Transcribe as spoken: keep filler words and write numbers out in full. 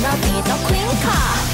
เราตีต้องคลิ้งค่ะ